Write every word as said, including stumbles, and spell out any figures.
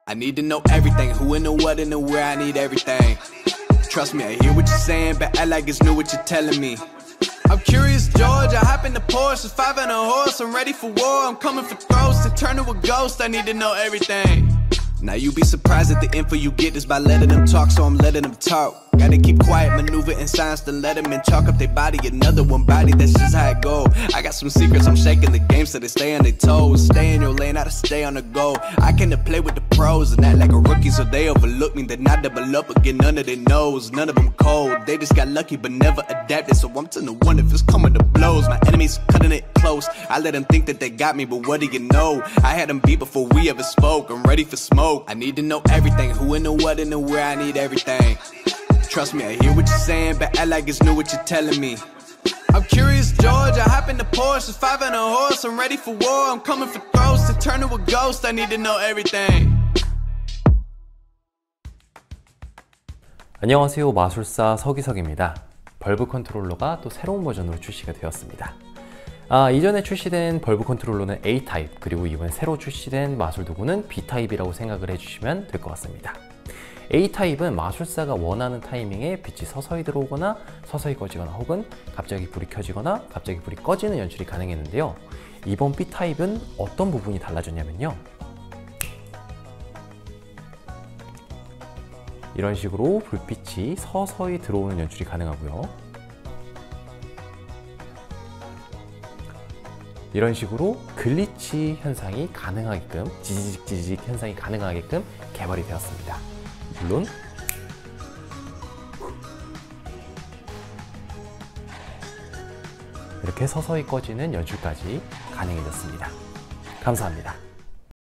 I need to know everything, who and the what and the where, I need everything. Trust me, I hear what you're saying, but act like it's new what you're telling me. I'm curious, George, I hop in the Porsche, it's five and a horse, I'm ready for war, I'm coming for throats, to turn to a ghost, I need to know everything. Now you be surprised at the info you get is by letting them talk, so I'm letting them talk. Gotta keep quiet, maneuver in silence to let them in, chalk up their body, another one body, that's just how it go. I got some secrets, I'm shaking the game so they stay on their toes. Stay in your lane, how to stay on the go. I can play with the pros and act like a rookie, so they overlook me. Then I double up again, none of their knows, none of them cold. They just got lucky but never adapted, so I'm to the one if it's coming to blows. My enemies cutting it close, I let them think that they got me, but what do you know? I had them beat before we ever spoke, I'm ready for smoke. I need to know everything, who and the what and the where, I need everything. Trust me, I hear what you're saying, but act like it's new what you're telling me. I'm curious, George, I hop in the Porsche, it's five and a horse, I'm ready for war, I'm coming for throats, to turn to a ghost, I need to know everything. 안녕하세요, 마술사 서기석입니다. 벌브 컨트롤러가 또 새로운 버전으로 출시가 되었습니다. 아, 이전에 출시된 벌브 컨트롤러는 에이 타입, 그리고 이번에 새로 출시된 마술 도구는 비 타입이라고 생각을 해주시면 될 것 같습니다. 에이 타입은 마술사가 원하는 타이밍에 빛이 서서히 들어오거나 서서히 꺼지거나 혹은 갑자기 불이 켜지거나 갑자기 불이 꺼지는 연출이 가능했는데요. 이번 비 타입은 어떤 부분이 달라졌냐면요. 이런 식으로 불빛이 서서히 들어오는 연출이 가능하고요. 이런 식으로 글리치 현상이 가능하게끔, 지지직 지지직 현상이 가능하게끔 개발이 되었습니다. 물론 이렇게 서서히 꺼지는 연출까지 가능해졌습니다. 감사합니다.